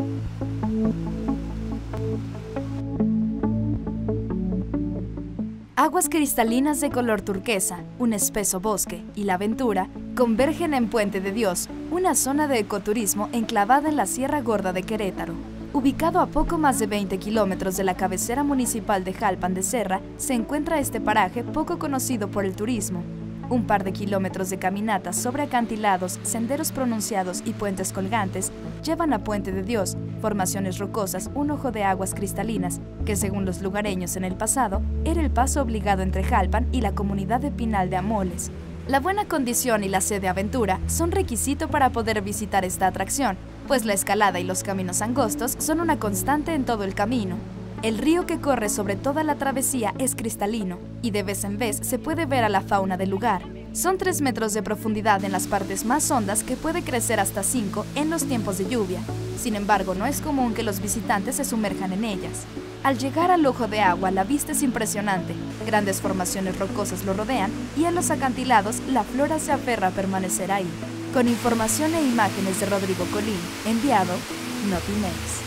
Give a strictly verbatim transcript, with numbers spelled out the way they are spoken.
Aguas cristalinas de color turquesa, un espeso bosque y la aventura convergen en Puente de Dios, una zona de ecoturismo enclavada en la Sierra Gorda de Querétaro. Ubicado a poco más de veinte kilómetros de la cabecera municipal de Jalpan de Serra, se encuentra este paraje poco conocido por el turismo. Un par de kilómetros de caminatas sobre acantilados, senderos pronunciados y puentes colgantes llevan a Puente de Dios, formaciones rocosas, un ojo de aguas cristalinas, que según los lugareños en el pasado, era el paso obligado entre Jalpan y la comunidad de Pinal de Amoles. La buena condición y la sed de aventura son requisito para poder visitar esta atracción, pues la escalada y los caminos angostos son una constante en todo el camino. El río que corre sobre toda la travesía es cristalino y de vez en vez se puede ver a la fauna del lugar. Son tres metros de profundidad en las partes más hondas que puede crecer hasta cinco en los tiempos de lluvia. Sin embargo, no es común que los visitantes se sumerjan en ellas. Al llegar al ojo de agua, la vista es impresionante. Grandes formaciones rocosas lo rodean y en los acantilados la flora se aferra a permanecer ahí. Con información e imágenes de Rodrigo Colín, enviado Notimex.